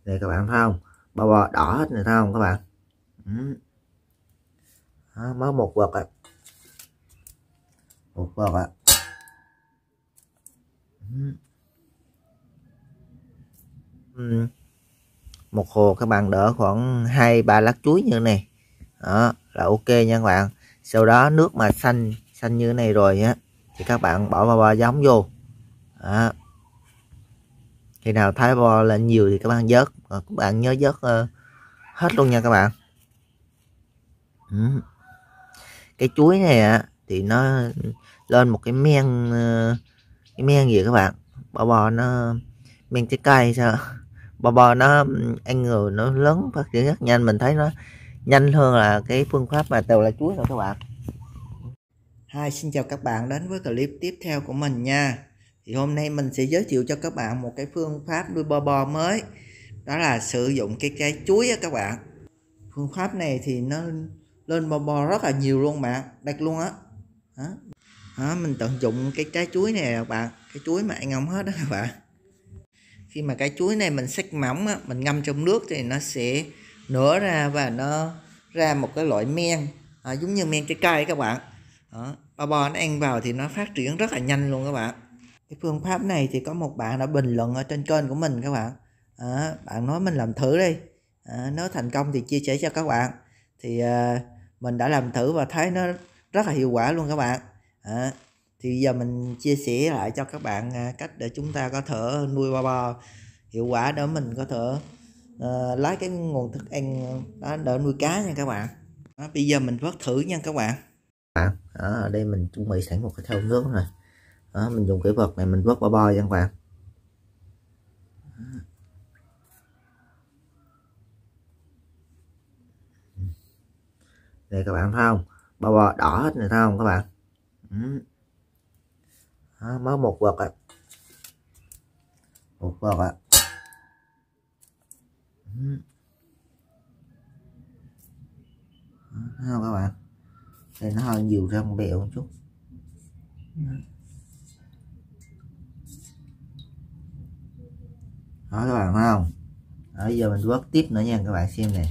Đây các bạn thấy không, bo bo đỏ hết này thấy không các bạn. Đó, mới một vật à, một vật à. Một hồ các bạn đỡ khoảng 2-3 lát chuối như thế này, đó là ok nha các bạn. Sau đó nước mà xanh như thế này rồi á thì các bạn bỏ bo bo giống vô. Đó. Khi nào thái bo lên nhiều thì các bạn vớt, các bạn nhớ vớt hết luôn nha các bạn. Cái chuối này á thì nó lên một cái men gì các bạn, bo bo nó men trái cây sao, bo bo nó ăn người nó lớn phát triển rất nhanh, mình thấy nó nhanh hơn là cái phương pháp mà tèo lá chuối rồi các bạn. Xin chào các bạn đến với clip tiếp theo của mình nha. Thì hôm nay mình sẽ giới thiệu cho các bạn một cái phương pháp nuôi bo bo mới, đó là sử dụng cái trái chuối á các bạn. Phương pháp này thì nó lên bo bo rất là nhiều luôn bạn, đặt luôn á. Đó, mình tận dụng cái trái chuối này các bạn, cái chuối mà ăn không hết đó các bạn. Khi mà cái chuối này mình xắt mỏng á, mình ngâm trong nước thì nó sẽ nở ra và nó ra một cái loại men, giống như men trái cây các bạn. Đó, bo bo nó ăn vào thì nó phát triển rất là nhanh luôn các bạn. Cái phương pháp này thì có một bạn đã bình luận ở trên kênh của mình các bạn. Bạn nói mình làm thử đi, nếu thành công thì chia sẻ cho các bạn. Thì mình đã làm thử và thấy nó rất là hiệu quả luôn các bạn. Thì giờ mình chia sẻ lại cho các bạn cách để chúng ta có thể nuôi bo bo hiệu quả, để mình có thể lấy cái nguồn thức ăn đó để nuôi cá nha các bạn. Bây giờ mình vớt thử nha các bạn. Ở đây mình chuẩn bị sẵn một cái thau nước rồi. Mình dùng cái vật này mình vớt bo bo nha các bạn. Đây các bạn thấy không, bo bo đỏ hết này thấy không các bạn. Mới một vật à, một vật à. Thấy không các bạn, đây nó hơi nhiều răng bèo một chút. Đó các bạn thấy không. Bây giờ mình vớt tiếp nữa nha các bạn xem nè.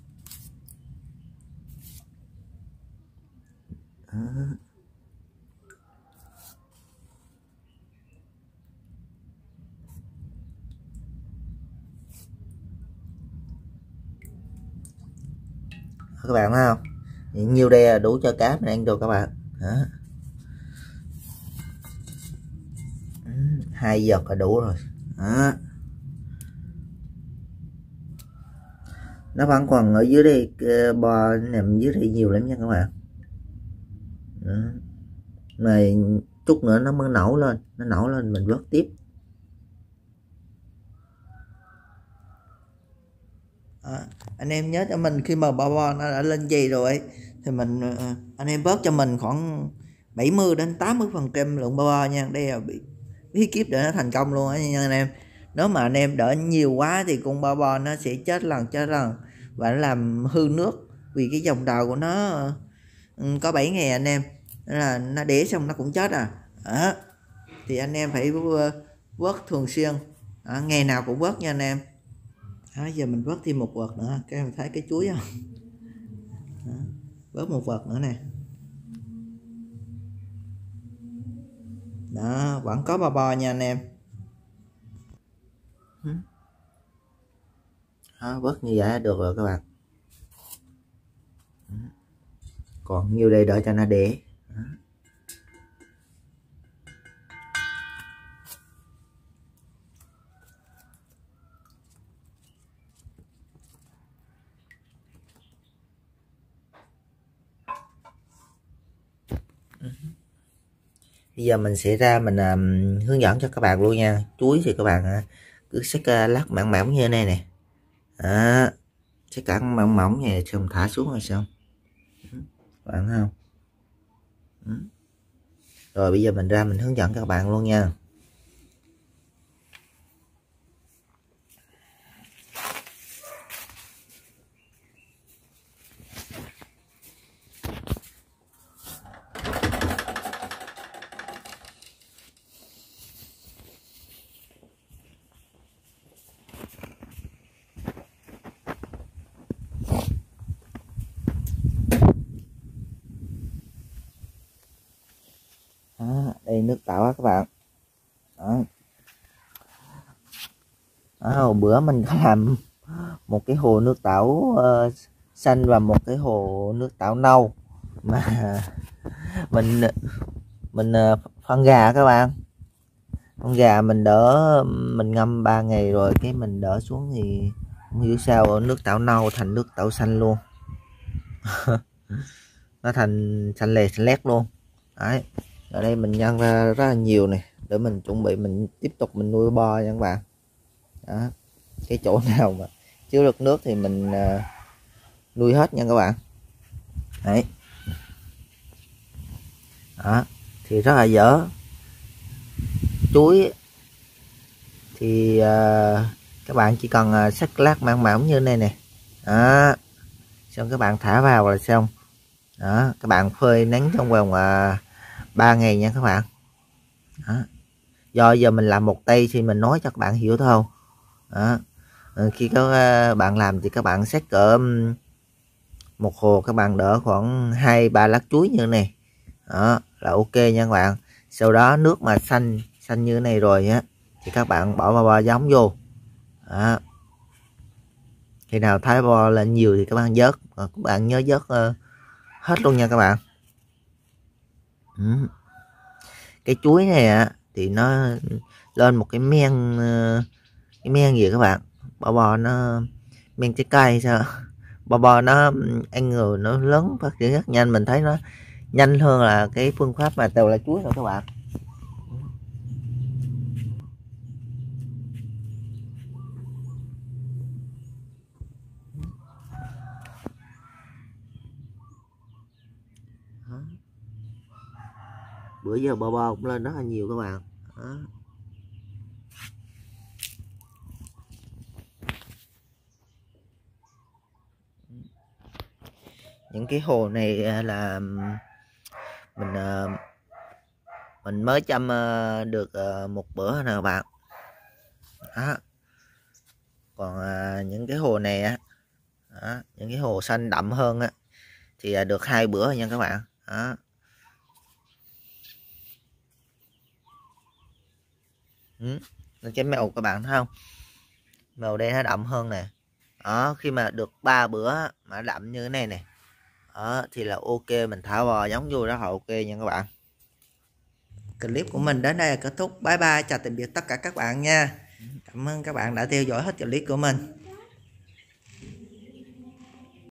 Các bạn thấy không, nhiều đây là đủ cho cá mình ăn được các bạn. Đó. 2 giọt là đủ rồi. Đó. Nó vẫn còn ở dưới đây, bò nằm dưới đây nhiều lắm nha các bạn. Đó. Này chút nữa nó mới nổi lên, nó nổi lên mình vớt tiếp. Anh em nhớ cho mình khi mà bo bo nó đã lên dây rồi thì mình anh em vớt cho mình khoảng 70 đến 80% lượng bo bo nha. Đây là bí kíp để nó thành công luôn á nha anh em. Nếu mà anh em đỡ nhiều quá thì con bo bo nó sẽ chết lần và nó làm hư nước, vì cái dòng đầu của nó có 7 ngày anh em, nên là nó đẻ xong nó cũng chết thì anh em phải vớt thường xuyên, ngày nào cũng vớt nha anh em. Giờ mình vớt thêm một vật nữa, các em thấy cái chuối không. Vớt một vật nữa nè. Đó, vẫn có bo bo nha anh em. Vớt như vậy được rồi các bạn. Còn nhiêu đây đợi cho nó đẻ. Bây giờ mình sẽ ra mình hướng dẫn cho các bạn luôn nha. Chuối thì các bạn cứ xách lát mỏng mỏng như thế này nè. Xách cả mỏng mỏng này xong thả xuống rồi xong. Bạn thấy không? Rồi bây giờ mình ra mình hướng dẫn các bạn luôn nha. nước tảo á các bạn. Đó. Hồi bữa mình có làm một cái hồ nước tảo xanh và một cái hồ nước tảo nâu mà mình phân gà các bạn. Con gà mình ngâm 3 ngày rồi cái mình đỡ xuống thì không hiểu sao nước tảo nâu thành nước tảo xanh luôn. Nó thành xanh lè xanh lét luôn. Đấy, ở đây mình nhân ra rất là nhiều này để mình chuẩn bị mình tiếp tục mình nuôi bo nha các bạn. Đó, cái chỗ nào mà chứa được nước thì mình nuôi hết nha các bạn. Đấy. Đó, thì rất là dở. Chuối thì các bạn chỉ cần xắt lát mỏng mỏng như này nè. Đó, xong các bạn thả vào là xong. Đó, các bạn phơi nắng trong vòng 3 ngày nha các bạn. Đó. Do giờ mình làm một tay thì mình nói cho các bạn hiểu thôi. Đó. Khi có bạn làm thì các bạn xắt cỡ một hồ các bạn đỡ khoảng 2-3 lát chuối như này. Đó là ok nha các bạn. Sau đó nước mà xanh như này rồi á thì các bạn bỏ bo giống vô. Đó. Khi nào thái bo lên nhiều thì các bạn vớt, các bạn nhớ vớt hết luôn nha các bạn. Cái chuối này thì nó lên một cái men gì các bạn. Bo nó men trái cây sao. Bo nó ăn người nó lớn phát triển rất nhanh, mình thấy nó nhanh hơn là cái phương pháp mà tèo lá chuối rồi các bạn. Đó. Bữa giờ bo cũng lên rất là nhiều các bạn. Đó. Những cái hồ này là mình mới chăm được một bữa nè bạn. Đó. Còn những cái hồ này những cái hồ xanh đậm hơn thì được 2 bữa nha các bạn. Đó. Cái màu các bạn thấy không, màu đen nó đậm hơn nè. Đó, khi mà được 3 bữa mà đậm như thế này nè, đó thì là ok, mình thả bò giống vô đó là ok nha các bạn. Clip của mình đến đây là kết thúc. Bye bye, chào tạm biệt tất cả các bạn nha. Cảm ơn các bạn đã theo dõi hết clip của mình.